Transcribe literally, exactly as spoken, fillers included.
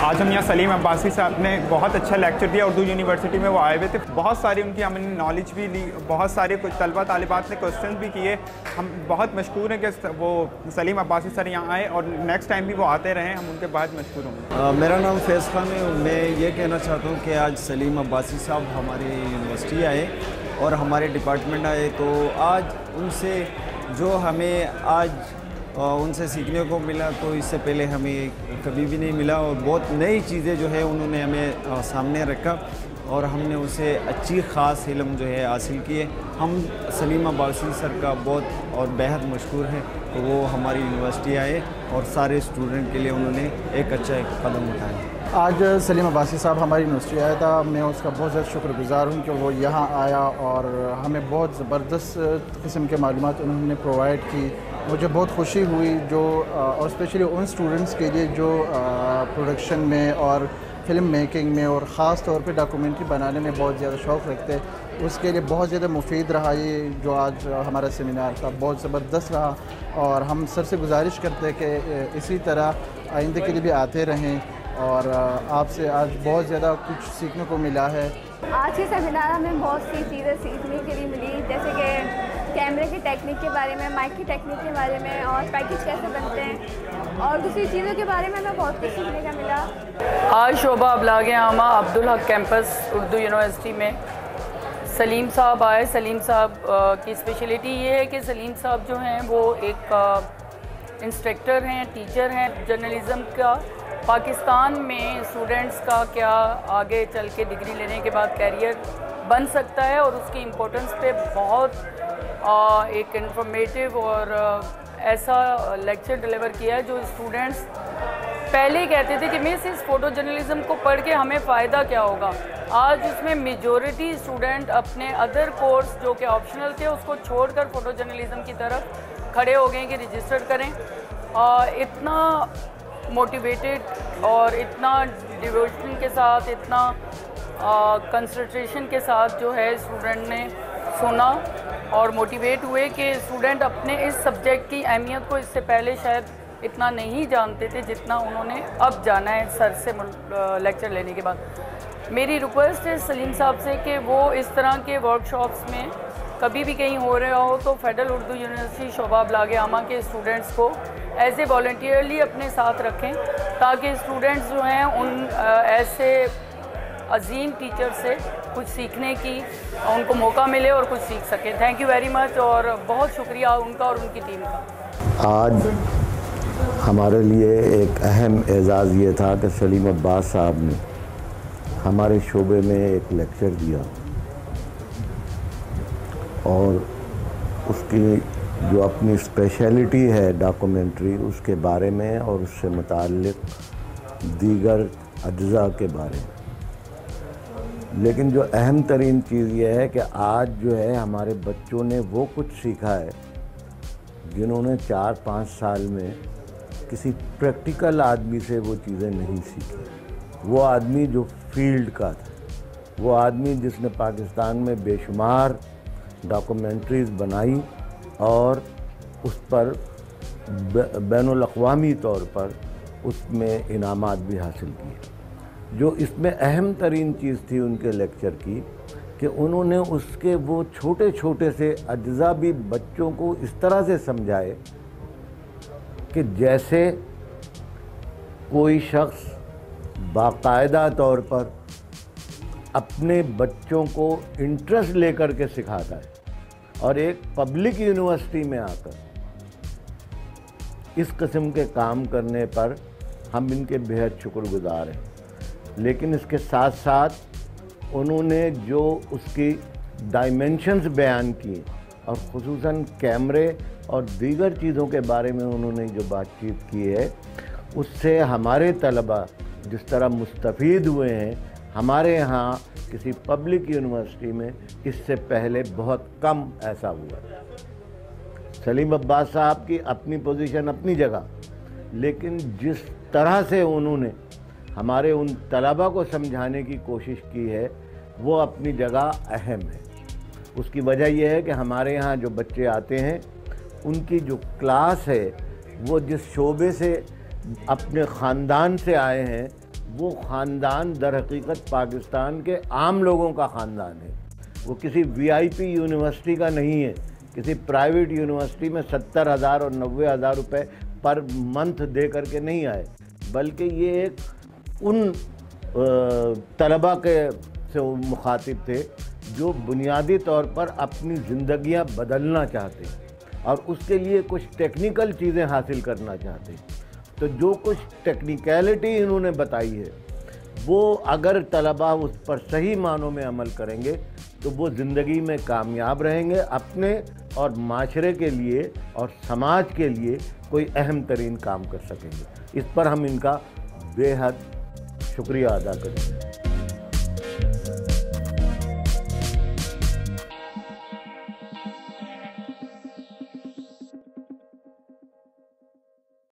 आज हम यहाँ सलीम अब्बासी साहब ने बहुत अच्छा लेक्चर दिया। उर्दू यूनिवर्सिटी में वो आए हुए थे, बहुत सारी उनकी हमने नॉलेज भी ली, बहुत सारे कुछ तलबा तालिबात ने क्वेश्चन भी किए। हम बहुत मशहूर हैं कि वो सलीम अब्बासी सर यहाँ आए और नेक्स्ट टाइम भी वो आते रहें, हम उनके बहुत मशहूर होंगे। मेरा नाम फैज़ खान है। मैं ये कहना चाहता हूँ कि आज सलीम अब्बासी साहब हमारी यूनिवर्सिटी आए और हमारे डिपार्टमेंट आए, तो आज उनसे जो हमें आज उनसे सीखने को मिला तो इससे पहले हमें कभी भी नहीं मिला, और बहुत नई चीज़ें जो है उन्होंने हमें सामने रखा और हमने उसे अच्छी ख़ास इल्म जो है हासिल किए। हम सलीम अब्बासी सर का बहुत और बेहद मशहूर है, तो वो हमारी यूनिवर्सिटी आए और सारे स्टूडेंट के लिए उन्होंने एक अच्छा एक कदम उठाया। आज सलीम अब्बासी साहब हमारी यूनिवर्सिटी आया था, मैं उसका बहुत ज़्यादा शुक्रगुज़ार हूँ कि वो यहाँ आया और हमें बहुत ज़बरदस्त किस्म के मालूमात उन्होंने प्रोवाइड की। मुझे बहुत खुशी हुई जो और स्पेशली उन स्टूडेंट्स के लिए जो प्रोडक्शन में और फिल्म मेकिंग में और ख़ास तौर पे डॉक्यूमेंट्री बनाने में बहुत ज़्यादा शौक़ रखते हैं, उसके लिए बहुत ज़्यादा मुफीद रहा ये जो आज हमारा सेमिनार था, बहुत ज़बरदस्त रहा। और हम सर से गुजारिश करते हैं कि इसी तरह आइंदे के लिए भी आते रहें, और आपसे आज बहुत ज़्यादा कुछ सीखने को मिला है। आज के सेमिनार में बहुत सी चीज़ें सीखने के लिए मिली, जैसे कि कैमरे की टेक्निक के बारे में, माइक की टेक्निक के बारे में, और पैकेज कैसे बनते हैं, और दूसरी चीज़ों के बारे में हमें बहुत कुछ सीखने का मिला। आज शोभा अबलाग आमा अब्दुल हक कैंपस उर्दू यूनिवर्सिटी में सलीम साहब आए। सलीम साहब की स्पेशलिटी ये है कि सलीम साहब जो हैं वो एक इंस्ट्रक्टर हैं, टीचर हैं जर्नलिज़म का। पाकिस्तान में स्टूडेंट्स का क्या आगे चल के डिग्री लेने के बाद कैरियर बन सकता है, और उसकी इम्पोर्टेंस पे बहुत आ, एक इन्फॉर्मेटिव और आ, ऐसा लेक्चर डिलीवर किया है जो स्टूडेंट्स पहले कहते थे कि मिस इस फ़ोटो जर्नलिज़म को पढ़ के हमें फ़ायदा क्या होगा। आज उसमें मेजॉरिटी स्टूडेंट अपने अदर कोर्स जो कि ऑप्शनल थे उसको छोड़कर फ़ोटो जर्नलिज़म की तरफ खड़े हो गए कि रजिस्टर करें। आ, इतना मोटिवेटेड और इतना डिवोशन के साथ, इतना कंसंट्रेशन के साथ जो है स्टूडेंट ने सुना और मोटिवेट हुए कि स्टूडेंट अपने इस सब्जेक्ट की अहमियत को इससे पहले शायद इतना नहीं जानते थे जितना उन्होंने अब जाना है सर से लेक्चर लेने के बाद। मेरी रिक्वेस्ट है सलीम साहब से कि वो इस तरह के वर्कशॉप्स में कभी भी कहीं हो रहा हो तो फेडरल उर्दू यूनिवर्सिटी शोभा अबलाग आमा के स्टूडेंट्स को एज ए वॉलंटियरली अपने साथ रखें, ताकि स्टूडेंट्स जो हैं उन ऐसे अजीम टीचर से कुछ सीखने की उनको मौका मिले और कुछ सीख सकें। थैंक यू वेरी मच, और बहुत शुक्रिया उनका और उनकी टीम का। आज हमारे लिए एक अहम एज़ाज़ ये था कि सलीम अब्बास साहब ने हमारे शोबे में एक लेक्चर दिया, और उसकी जो अपनी स्पेशलिटी है डॉक्यूमेंट्री उसके बारे में और उससे मुताल्लिक़ दीगर अज्जा के बारे में। लेकिन जो अहम तरीन चीज़ यह है कि आज जो है हमारे बच्चों ने वो कुछ सीखा है जिन्होंने चार पाँच साल में किसी प्रैक्टिकल आदमी से वो चीज़ें नहीं सीखी। वो आदमी जो फील्ड का था, वो आदमी जिसने पाकिस्तान में बेशुमार डॉक्यूमेंट्रीज़ बनाई और उस पर बैनुल-अक़वामी तौर पर उसमें इनामात भी हासिल किए। जो इसमें अहम तरीन चीज़ थी उनके लेक्चर की कि उन्होंने उसके वो छोटे छोटे से अज्जा भी बच्चों को इस तरह से समझाए कि जैसे कोई शख्स बाकायदा तौर पर अपने बच्चों को इंटरेस्ट लेकर के सिखाता है, और एक पब्लिक यूनिवर्सिटी में आकर इस किस्म के काम करने पर हम इनके बेहद शुक्रगुजार हैं। लेकिन इसके साथ साथ उन्होंने जो उसकी डायमेंशंस बयान किए और ख़ुसूसन कैमरे और दीगर चीज़ों के बारे में उन्होंने जो बातचीत की है, उससे हमारे तलबा जिस तरह मुस्तफ़ीद हुए हैं, हमारे यहाँ किसी पब्लिक यूनिवर्सिटी में इससे पहले बहुत कम ऐसा हुआ। सलीम अब्बास साहब की अपनी पोजीशन अपनी जगह, लेकिन जिस तरह से उन्होंने हमारे उन तलबा को समझाने की कोशिश की है वो अपनी जगह अहम है। उसकी वजह यह है कि हमारे यहाँ जो बच्चे आते हैं उनकी जो क्लास है वो जिस शोबे से अपने ख़ानदान से आए हैं वो ख़ानदान दर हकीकत पाकिस्तान के आम लोगों का ख़ानदान है। वो किसी वीआईपी यूनिवर्सिटी का नहीं है, किसी प्राइवेट यूनिवर्सिटी में सत्तर हज़ार और नब्बे हज़ार रुपये पर मंथ दे करके नहीं आए, बल्कि ये एक उन तलबा के से मुखातिब थे जो बुनियादी तौर पर अपनी ज़िंदगियां बदलना चाहते और उसके लिए कुछ टेक्निकल चीज़ें हासिल करना चाहते। तो जो कुछ टेक्निकलिटी इन्होंने बताई है वो अगर तलबा उस पर सही मानों में अमल करेंगे तो वो ज़िंदगी में कामयाब रहेंगे, अपने और माशरे के लिए और समाज के लिए कोई अहम तरीन काम कर सकेंगे। इस पर हम इनका बेहद शुक्रिया अदा करेंगे।